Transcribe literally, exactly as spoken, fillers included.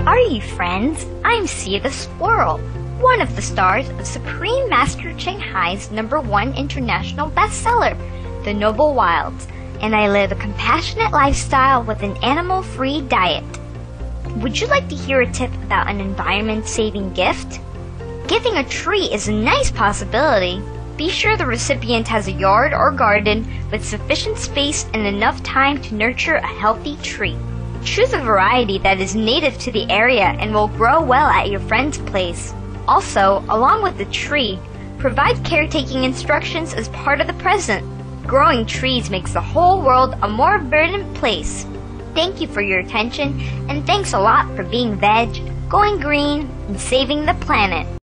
are you, friends? I'm Sia the Squirrel, one of the stars of Supreme Master Ching Hai's number one international bestseller, The Noble Wilds, and I live a compassionate lifestyle with an animal-free diet. Would you like to hear a tip about an environment-saving gift? Giving a tree is a nice possibility. Be sure the recipient has a yard or garden with sufficient space and enough time to nurture a healthy tree. Choose a variety that is native to the area and will grow well at your friend's place. Also, along with the tree, provide caretaking instructions as part of the present. Growing trees makes the whole world a more verdant place. Thank you for your attention, and thanks a lot for being veg, going green, and saving the planet.